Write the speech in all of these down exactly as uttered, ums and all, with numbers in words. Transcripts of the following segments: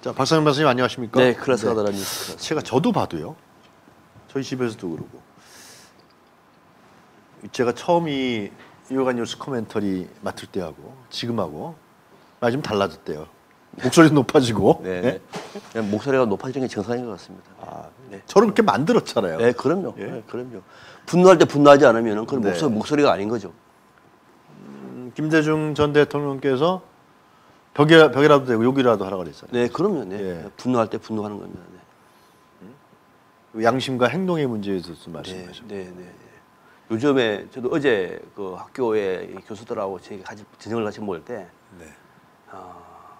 자, 박상현 박사님 안녕하십니까? 네, 클래스 가더라 뉴스. 제가 저도 봐도요. 저희 집에서도 그러고. 제가 처음 이 요가 뉴스 코멘터리 맡을 때하고 지금하고 많이 좀 달라졌대요. 목소리도 높아지고. 네, 네. 네. 목소리가 높아지는 게 정상인 것 같습니다. 아, 네. 저를 그렇게 만들었잖아요. 네, 그럼요. 예? 네, 그럼요. 분노할 때 분노하지 않으면 그건 네. 목소리, 목소리가 아닌 거죠. 음, 김대중 전 대통령께서 벽에, 벽이라도 되고 욕이라도 하라고 그랬잖아요. 네, 그럼요. 네. 예. 분노할 때 분노하는 겁니다. 네. 양심과 행동의 문제에 대해서 말씀하셨죠. 네, 네, 네. 요즘에 저도 어제 그 학교에 교수들하고 저희 같이 저녁을 같이 먹을 때 네. 어,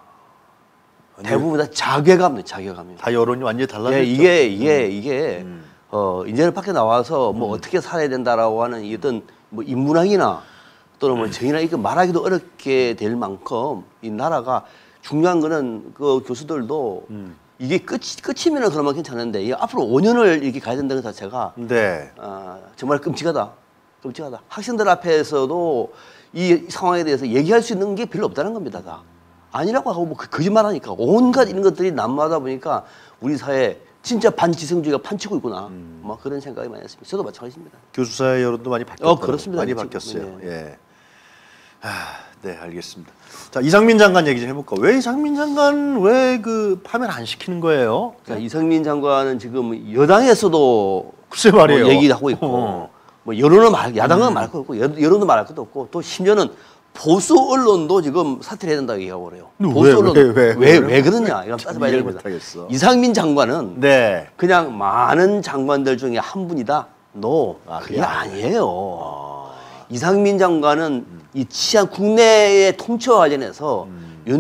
대부분 다 자괴감이에요. 자괴감이에요. 다 여론이 완전히 달라졌죠. 예, 이게 이게 이게 음. 어 이제는 밖에 나와서 뭐 음. 어떻게 살아야 된다라고 하는 어떤 뭐 인문학이나 또는 뭐 정의나 이거 말하기도 어렵게 될 만큼 이 나라가 중요한 거는 그 교수들도 음. 이게 끝 끝이면은 그러면 괜찮은데 이 앞으로 오 년을 이렇게 가야 된다는 것 자체가 네. 아, 정말 끔찍하다. 끔찍하다. 학생들 앞에서도 이 상황에 대해서 얘기할 수 있는 게 별로 없다는 겁니다. 다. 아니라고 하고 뭐 거짓말하니까 온갖 이런 것들이 난무하다 보니까 우리 사회 진짜 반지성주의가 판치고 있구나. 음. 뭐 그런 생각이 많이 했습니다. 저도 마찬가지입니다. 교수사의 여론도 많이 바뀌었어요. 어, 그렇습니다. 많이 지금, 바뀌었어요. 네. 예. 아, 네, 알겠습니다. 자, 이상민 장관 얘기 좀 해볼까? 왜 이상민 장관 왜 그 파면 안 시키는 거예요? 자, 이상민 장관은 지금 여당에서도 글쎄 말이에요. 뭐 얘기를 하고 있고 어. 뭐 여론은 말, 야당은 말할 거 없고 여, 여론도 말할 것도 없고 또 심지어는 보수 언론도 지금 사퇴를 해야 된다고 얘기하고 그래요. 보수 왜, 언론 왜, 왜, 왜, 왜? 왜 그러냐 이거 따져봐야 이해를 됩니다. 못하겠어. 이상민 장관은 네. 그냥 많은 장관들 중에 한 분이다. 노, 아, 그게 그게 아니에요. 아. 이상민 장관은 이 치안 국내의 통치와 관련해서 음. 윤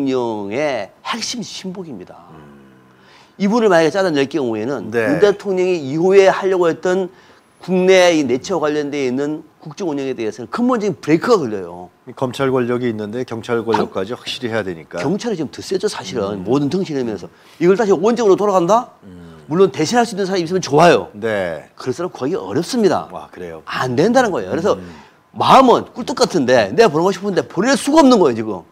대통령의 핵심 신복입니다. 이분을 만약에 짜내낼 경우에는 네. 윤 대통령이 이후에 하려고 했던 국내의 내치와 관련되어 있는 국정 운영에 대해서는 근본적인 브레이크가 걸려요. 검찰 권력이 있는데 경찰 권력까지 확실히 해야 되니까. 경찰이 지금 더 세죠, 사실은. 모든 덩신하면서. 이걸 다시 원정으로 돌아간다? 물론 대신할 수 있는 사람이 있으면 좋아요. 네. 그럴 사람 구하기 어렵습니다. 와, 그래요. 안 된다는 거예요. 그래서 마음은 꿀떡 같은데 내가 보내고 싶은데 보낼 수가 없는 거예요, 지금.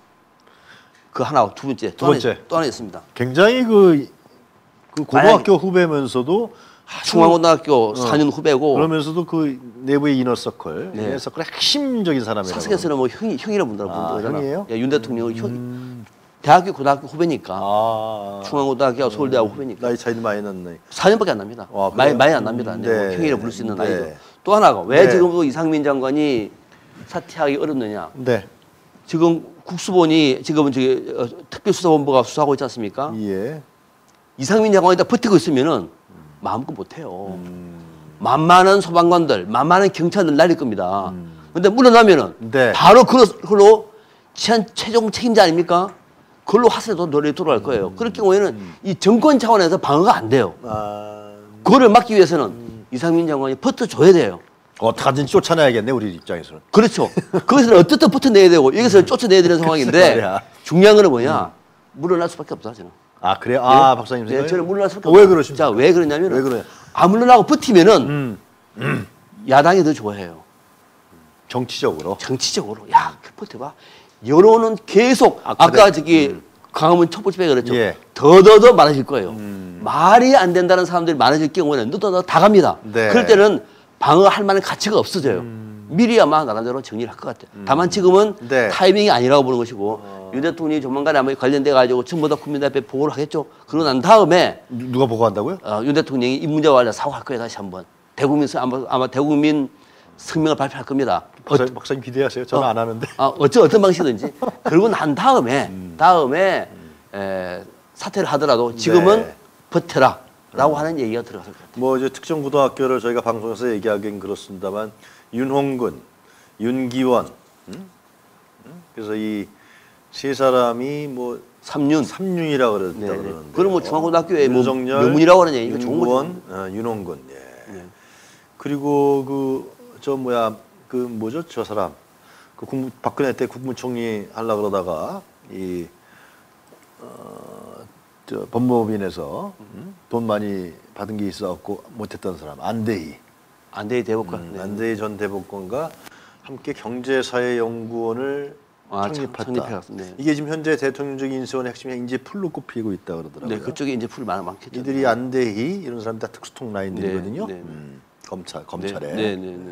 그 하나, 두 번째. 두 또 하나, 번째. 또 하나 있습니다. 굉장히 그, 그 고등학교 후배면서도 아주 중앙고등학교 사 년 후배고 그러면서도 그 내부의 이너서클, 네. 이너서클의 핵심적인 사람이라고. 사석에서는 뭐 형이, 형이라고 부른다고 아, 부르잖아. 형이에요? 예, 윤 대통령은 형, 음. 대학교, 고등학교 후배니까. 아, 중앙고등학교, 서울대학 후배니까. 나이 차이도 많이 났네. 사 년밖에 안 납니다. 아, 많이, 그래요? 많이 안 납니다. 음, 네. 뭐 네. 형이라고 부를 수 있는 네. 나이도. 또 하나가 왜 네. 지금도 이상민 장관이 사퇴하기 어렵느냐. 네. 지금 국수본이 지금은 저기 어, 특별수사본부가 수사하고 있지 않습니까? 예. 이상민 장관이 다 버티고 있으면은 마음껏 못해요. 음. 만만한 소방관들, 만만한 경찰들 날릴 겁니다. 근데 물러나면은 네. 바로 그걸로 치안 최종 책임자 아닙니까? 그걸로 하세도 노래 돌아갈 거예요. 그럴 경우에는 이 정권 차원에서 방어가 안 돼요. 아, 그거를 막기 위해서는 이상민 장관이 버텨줘야 돼요. 어떡하든지 쫓아내야겠네, 우리 입장에서는. 그렇죠. 거기서는 어떻든 버텨내야 되고 여기서 쫓아내야 되는 상황인데 말이야. 중요한 거는 뭐냐? 물러날 수밖에 없다 저는. 아, 그래요? 아, 예? 박사님 네, 생각에? 저는 물러날 수밖에 어, 왜 없다. 그러십니까? 자, 왜 그러냐면 왜 그래요? 안 물러나고 버티면은 음, 야당이 더 좋아해요. 정치적으로. 정치적으로 야, 그 버텨봐. 여론은 계속 아, 아까 그래. 저기 강화문 첫 번째 그랬죠. 예. 더더더 많아질 거예요. 음. 말이 안 된다는 사람들이 많아질 경우에는 너도 다 갑니다. 네. 그럴 때는 방어할 만한 가치가 없어져요. 음. 미리 아마 나름대로 정리를 할 것 같아요. 다만 지금은 네. 타이밍이 아니라고 보는 것이고 어. 윤 대통령이 조만간에 아마 관련돼 가지고 전부 다 국민 앞에 보고를 하겠죠. 그러고 난 다음에 누- 누가 보고한다고요? 어, 윤 대통령이 이 문제와 관련 사과할 거예요. 다시 한번 대국민 아마, 아마 대국민 성명을 발표할 겁니다. 박사, 박사님 기대하세요. 저는 어. 안 하는데. 아, 어쩌 어떤 방식이든지 그러고 난 다음에 음. 다음에 에, 사퇴를 하더라도 지금은 네. 버텨라라고 하는 얘기가 들어갔을 것 같아요. 뭐 이제 특정 고등학교를 저희가 방송에서 얘기하긴 그렇습니다만 윤홍근, 윤기원, 음? 음? 그래서 이 세 사람이 뭐 삼윤. 삼윤이라 그랬다 네, 네. 그러는데. 그럼 뭐 중앙고등학교에 뭐 윤석열, 명문이라고 하는 얘기가 좋은 거죠. 윤구원, 어, 윤홍근. 예. 네. 그리고 그 저 뭐야 그 뭐죠 저 사람 그 국무, 박근혜 때 국무총리 하려 그러다가 이 어, 저 법무법인에서 음? 돈 많이 받은 게 있어갖고 못했던 사람 안대희. 안대희 대법관. 음, 네. 안대희 전 대법관과 함께 경제사회연구원을 아, 창립했다. 창립해갔- 네. 이게 지금 현재 대통령적 인수원의 핵심이 인재 풀로 꼽히고 있다 그러더라고요. 네, 그쪽에 이제 풀이 많, 많겠죠. 이들이 안대희 이런 사람 다 특수통 라인들이거든요. 네, 네. 음, 검찰 네, 검찰에. 네, 네, 네.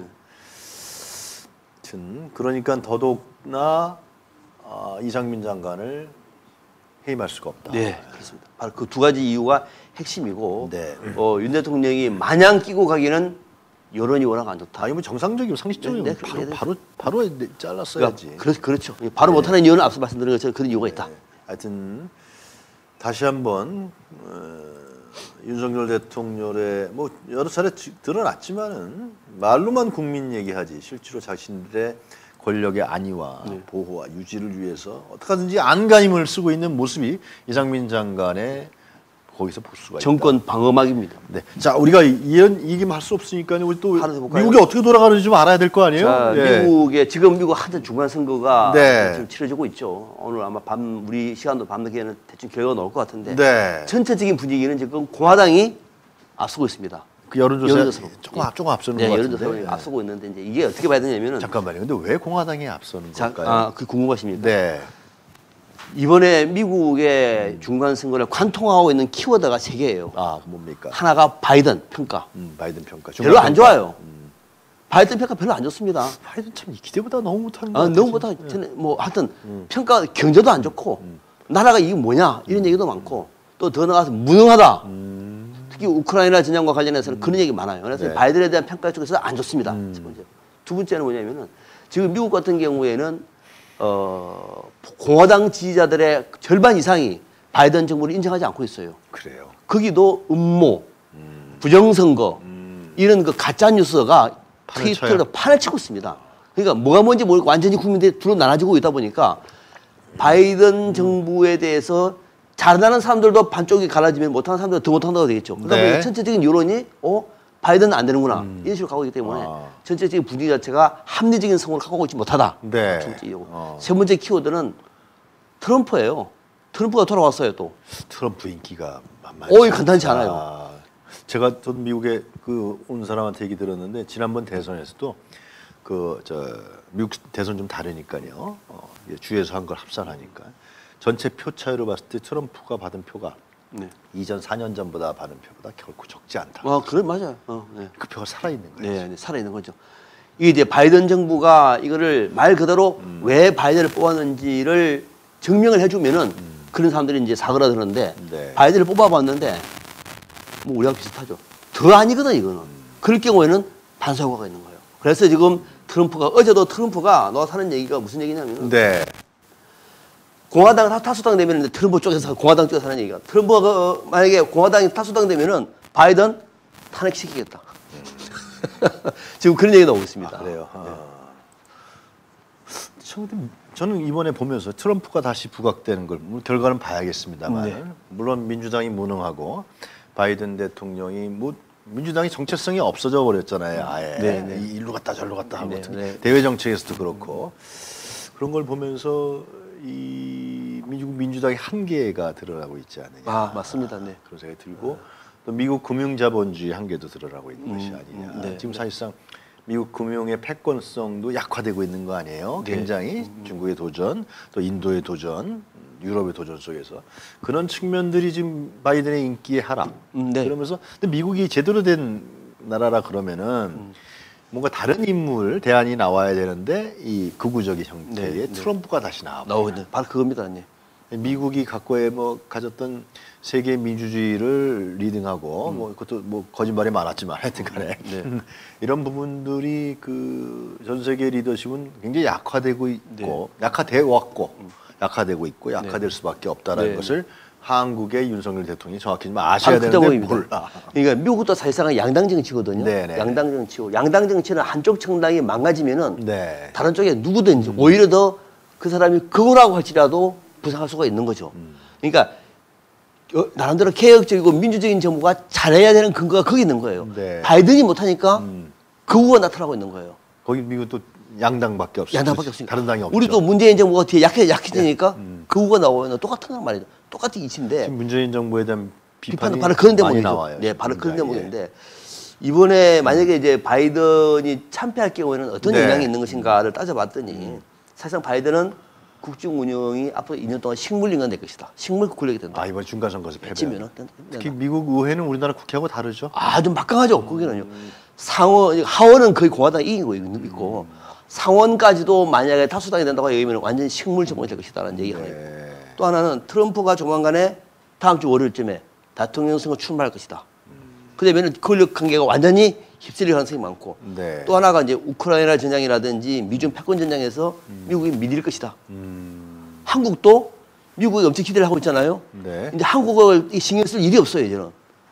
하여튼 그러니까 더더욱나 아, 이상민 장관을 해임할 수가 없다. 네, 그렇습니다. 바로 그 두 가지 이유가 핵심이고, 네. 어, 윤 대통령이 마냥 끼고 가기는 여론이 워낙 안 좋다. 아니 뭐 정상적이고 상식적이고 네, 네, 바로, 네. 바로 바로 잘랐어야지. 그러니까, 그렇, 그렇죠. 바로 못하는 이유는 앞서 말씀드린 것처럼 그런 이유가 있다. 네. 하여튼 다시 한번 어, 윤석열 대통령의 뭐 여러 차례 지- 드러났지만은 말로만 국민 얘기하지 실제로 자신들의 권력의 안위와 네. 보호와 유지를 위해서 어떻게든지 안간힘을 쓰고 있는 모습이 이상민 장관의 거기서 볼 수가 있다. 정권 방어막입니다. 네. 자, 우리가 이런 얘기만 할 수 없으니까요. 우리 또 하나 더 볼까요? 미국이 어떻게 돌아가는지 좀 알아야 될 거 아니에요? 자, 예. 미국의 지금 미국 하드 중간 선거가 네. 지금 치러지고 있죠. 오늘 아마 밤 우리 시간도 밤늦게는 대충 결과가 나올 것 같은데 네. 전체적인 분위기는 지금 공화당이 앞서고 있습니다. 그 여론조사 여론조사로. 조금 앞 조금 앞서는 네, 것 여론조사로 같은데. 앞서고 있는데 이제 이게 어떻게 봐야 되냐면은 잠깐만요. 근데 왜 공화당이 앞서는 자, 걸까요? 아, 그 궁금하십니까? 네. 이번에 미국의 중간 선거를 관통하고 있는 키워드가 세 개예요. 아, 뭡니까? 하나가 바이든 평가. 음, 바이든 평가. 별로 안 중간 평가. 좋아요. 바이든 평가 별로 안 좋습니다. 바이든 참 기대보다 너무 못하는 것 아, 같아요. 너무 못하 뭐 하여튼 평가 경제도 안 좋고 나라가 이게 뭐냐 이런 얘기도 많고 또 더 나가서 무능하다. 특히 우크라이나 전쟁과 관련해서는 그런 얘기 많아요. 그래서 네. 바이든에 대한 평가 쪽에서 안 좋습니다. 첫 번째. 두 번째는 뭐냐면은 지금 미국 같은 경우에는 어, 공화당 지지자들의 절반 이상이 바이든 정부를 인정하지 않고 있어요. 그래요. 거기도 음모, 부정선거 이런 그 가짜 뉴스가 판을 트위터로 쳐요? 판을 치고 있습니다. 그러니까 뭐가 뭔지 모르고 완전히 국민들이 둘로 나눠지고 있다 보니까 바이든 정부에 대해서 잘하는 사람들도 반쪽이 갈라지면 못하는 사람들도 더 못한다고 되겠죠. 그러다 네. 보니까 전체적인 여론이 어 바이든은 안 되는구나 이런 식으로 가고 있기 때문에 아. 전체적인 분위기 자체가 합리적인 성을 갖고 있지 못하다. 네. 첫 번째 이유고. 어. 세 번째 키워드는 트럼프예요. 트럼프가 돌아왔어요 또. 트럼프 인기가 만만치 어이, 간단치 않아요. 아, 제가 전 미국에 그 온 사람한테 얘기 들었는데 지난번 대선에서도 그 저 미국 대선 좀 다르니까요. 어, 이게 주에서 한 걸 합산하니까 전체 표 차이로 봤을 때 트럼프가 받은 표가 네. 이전 사 년 전보다 받은 표보다 결코 적지 않다. 아, 그래 맞아요. 어, 네. 그 표가 살아 있는 거예요. 네, 네, 살아있는 거죠. 이게 이제 바이든 정부가 이거를 말 그대로 음. 왜 바이든을 뽑았는지를 증명을 해주면은 그런 사람들이 이제 사그라드는데 네. 바이든을 뽑아봤는데 뭐 우리랑 비슷하죠. 더 아니거든 이거는. 그럴 경우에는 반사효과가 있는 거예요. 그래서 지금 트럼프가 어제도 트럼프가 나와서 하는 얘기가 무슨 얘기냐면 네. 공화당 타- 타수당 되면 이제 트럼프 쪽에서 공화당 쪽에서 하는 얘기가 트럼프가 어, 만약에 공화당이 타수당 되면은 바이든 탄핵시키겠다. 지금 그런 얘기 나오고 있습니다. 아, 그래요. 아. 저- 근데 저는 이번에 보면서 트럼프가 다시 부각되는 걸 물론 결과는 봐야겠습니다만 네. 물론 민주당이 무능하고 바이든 대통령이 뭐 민주당이 정체성이 없어져 버렸잖아요. 아예 네, 네. 이- 일로 갔다 저로 갔다 하고 네, 특히 네. 대외 정책에서도 그렇고 그런 걸 보면서 이 미국 민주당의 한계가 드러나고 있지 않느냐. 아, 맞습니다. 네. 그런 생각이 들고 또 미국 금융자본주의 한계도 드러나고 있는 것이 음, 아니냐. 음, 네, 지금 네. 사실상 미국 금융의 패권성도 약화되고 있는 거 아니에요? 네. 굉장히 중국의 도전, 또 인도의 도전, 유럽의 도전 속에서 그런 측면들이 지금 바이든의 인기의 하락. 음, 네. 그러면서 근데 미국이 제대로 된 나라라 그러면은 음. 뭔가 다른 인물 대안이 나와야 되는데 이 극우적인 형태의 네, 네. 트럼프가 다시 나와. 나오고 있는 바로 그겁니다. 네. 미국이 갖고의 뭐 가졌던 세계 민주주의를 리딩하고 뭐 그것도 뭐 거짓말이 많았지만 하여튼간에 네. 이런 부분들이 그 전 세계 리더십은 굉장히 약화되고 있고 약화돼 왔고 약화되고 있고 약화될 수밖에 없다라는 네. 것을 한국의 윤석열 대통령이 정확히 좀 아셔야 바로 그 되는데 대목입니다. 몰라. 그러니까 미국도 사실상은 양당 정치거든요. 네네. 양당 정치고 양당 정치는 한쪽 정당이 망가지면은 네. 다른 쪽에 누구든지 오히려 더 그 사람이 극우라고 할지라도 부상할 수가 있는 거죠. 그러니까 어, 나름대로 개혁적이고 민주적인 정부가 잘해야 되는 근거가 거기 있는 거예요. 네. 바이든이 못하니까 음. 극우가 나타나고 있는 거예요. 거기 미국도 양당밖에 없어요. 양당밖에 없으니까. 다른 당이 없죠. 우리도 문재인 정부가 뒤에 약해 약해지니까 극우가 나오면 똑같은 거 말이죠. 똑같은 이치인데 지금 문재인 정부에 대한 비판이 비판은 바로 그런 많이 대목이죠. 나와요. 네, 바로 그런 그러니까, 대목인데 이번에 만약에 이제 바이든이 참패할 경우에는 어떤 네. 영향이 있는 것인가를 따져봤더니 사실상 바이든은 국정 운영이 앞으로 이 년 동안 식물인간 될 것이다. 식물 권력이 된다. 아 이번 중간 선거에서 패배. 치면은 특히 미국 의회는 우리나라 국회하고 다르죠. 아주 막강하죠. 거기는요. 상원, 하원은 거의 공화당 이기고 있고 음. 상원까지도 만약에 다수당이 된다고 얘기하면 완전 식물 정권이 될 것이다라는 얘기가 하나 있고 네. 또 하나는 트럼프가 조만간에 다음 주 월요일쯤에 대통령 선거 출마할 것이다. 음. 그러면 권력 관계가 완전히 휩쓸릴 가능성이 많고 네. 또 하나가 이제 우크라이나 전쟁이라든지 미중 패권 전쟁에서 음. 미국이 밀릴 것이다. 음. 한국도 미국이 엄청 기대를 하고 있잖아요. 네. 이제 한국을 신경 쓸 일이 없어요, 이제는.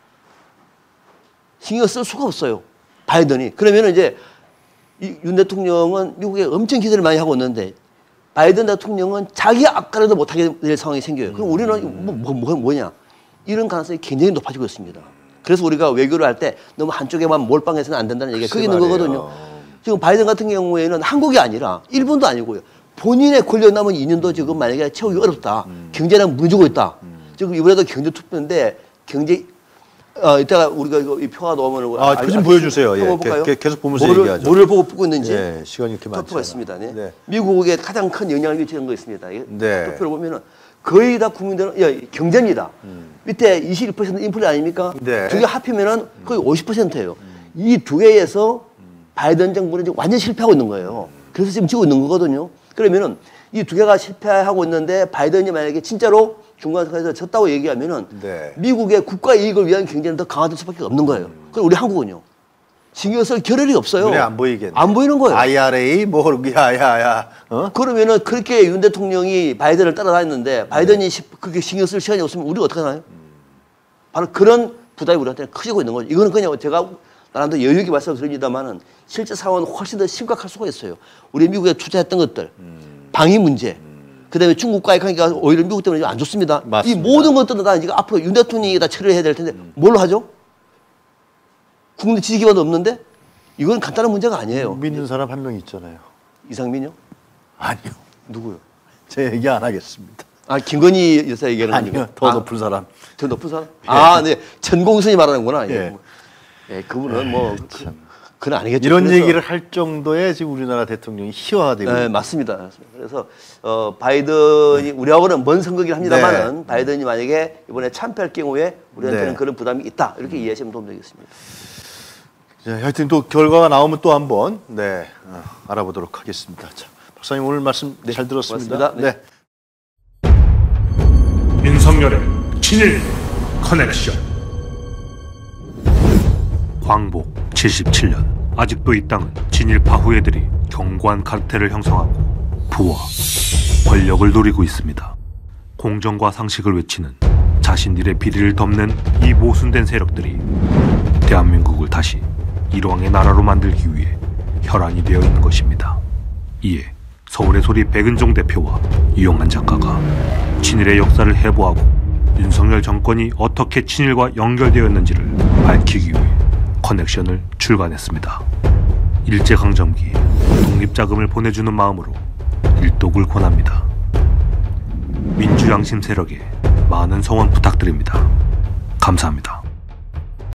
신경 쓸 수가 없어요. 바이든이. 그러면 이제 윤 대통령은 미국에 엄청 기대를 많이 하고 있는데 바이든 대통령은 자기 앞가려도 못하게 될 상황이 생겨요. 그럼 우리는 뭐, 뭐, 뭐, 뭐냐. 이런 가능성이 굉장히 높아지고 있습니다. 그래서 우리가 외교를 할 때 너무 한쪽에만 몰빵해서는 안 된다는 얘기가 거기 있는 거거든요. 지금 바이든 같은 경우에는 한국이 아니라 일본도 아니고요. 본인의 권력 남은 이 년도 지금 만약에 채우기 어렵다. 음. 경제랑 무너지고 있다. 음. 지금 이번에도 경제 투표인데 경제 어 이따가 우리가 이거 이 표가 나오면 아, 표 좀 보여주세요. 예, 게, 계속 보면서 뭐를, 얘기하죠. 뭐를 보고 뽑고 있는지 예, 시간이 이렇게 많죠. 투표가 있습니다. 네. 네. 미국에 가장 큰 영향을 미치는 거 있습니다. 네. 투표를 보면은 거의 다 국민들은 야, 경제입니다. 음. 밑에 이십일 퍼센트 인플레 아닙니까? 네. 두 개 합치면은 거의 오십 퍼센트예요. 음. 이 두 개에서 바이든 정부는 지금 완전 실패하고 있는 거예요. 그래서 지금 지고 있는 거거든요. 그러면은 이 두 개가 실패하고 있는데 바이든이 만약에 진짜로 중간선거에서 졌다고 얘기하면은 네. 미국의 국가 이익을 위한 경제는 더 강화될 수밖에 없는 거예요. 음. 그럼 우리 한국은요? 신경 쓸 겨를이 없어요. 눈에 안 보이겠네. 안 보이는 거예요. 아이알에이 뭐 야야야. 어? 그러면은 그렇게 윤 대통령이 바이든을 따라다녔는데 바이든이 네. 그렇게 신경 쓸 시간이 없으면 우리가 어떻게 하나요? 음. 바로 그런 부담이 우리한테 커지고 있는 거죠. 이거는 그냥 제가 나름대로 여유 있게 말씀드립니다만은 실제 상황은 훨씬 더 심각할 수가 있어요. 우리 미국에 투자했던 것들, 음. 방위 문제, 음. 그다음에 중국과의 관계가 오히려 미국 때문에 안 좋습니다. 맞습니다. 이 모든 것들은 다 이제 앞으로 윤 대통령이 다 처리해야 될 텐데 음. 뭘로 하죠? 국내 지지 기반도 없는데 이건 간단한 문제가 아니에요. 믿는 사람 한 명 있잖아요. 이상민요? 아니요. 누구요? 제 얘기 안 하겠습니다. 아 김건희 여사 얘기하는 아니요. 겁니까? 더 아, 높은 사람. 더 높은 사람? 예. 아, 네. 전공선이 말하는구나. 예. 예, 그분은 뭐 그, 그건 아니겠죠. 이런 얘기를 할 정도의 지금 우리나라 대통령이 희화화되고. 네, 맞습니다. 그래서 어, 바이든이 우리하고는 먼 선거긴 합니다만은 네. 바이든이 만약에 이번에 참패할 경우에 우리한테는 네. 그런 부담이 있다 이렇게 이해하시면 도움 되겠습니다. 네, 하여튼 또 결과가 나오면 또 한번 네 어, 알아보도록 하겠습니다. 자, 박사님 오늘 말씀 네, 잘 들었습니다. 네. 네. 윤석열의 친일 커넥션. 광복 칠십칠 년 아직도 이 땅은 진일파 후예들이 견고한 카르텔을 형성하고 부와 권력을 노리고 있습니다. 공정과 상식을 외치는 자신들의 비리를 덮는 이 모순된 세력들이 대한민국을 다시 일왕의 나라로 만들기 위해 혈안이 되어 있는 것입니다. 이에 서울의 소리 백은종 대표와 이용한 작가가 친일의 역사를 해부하고 윤석열 정권이 어떻게 친일과 연결되었는지를 밝히기 위해 커넥션을 출간했습니다. 일제강점기 독립자금을 보내주는 마음으로 일독을 권합니다. 민주양심 세력에 많은 성원 부탁드립니다. 감사합니다.